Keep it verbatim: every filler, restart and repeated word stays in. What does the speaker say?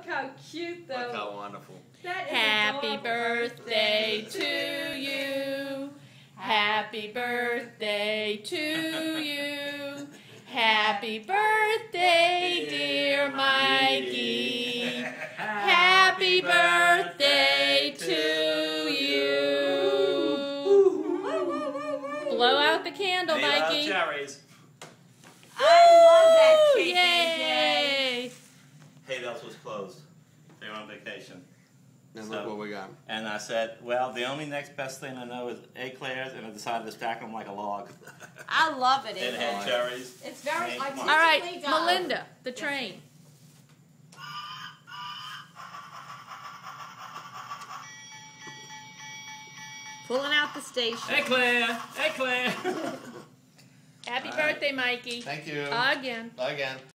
Look how cute, though. Look how wonderful. That is Happy adorable. birthday to you. Happy birthday to you. Happy birthday, dear Mikey. Happy birthday to you. Blow out the candle, They love Mikey. cherries. I love that cake. Yay! Haydel's was closed. They were on vacation. And So- look what we got. And I said, well, the only next best thing I know is eclairs, and I decided to stack them like a log. I love it. It It had cherries. It's very Hey, artistically come on. All right, done. Melinda, the train. Pulling out the station. Eclair! Eclair! Happy All right. birthday, Mikey. Thank you. Again. Again.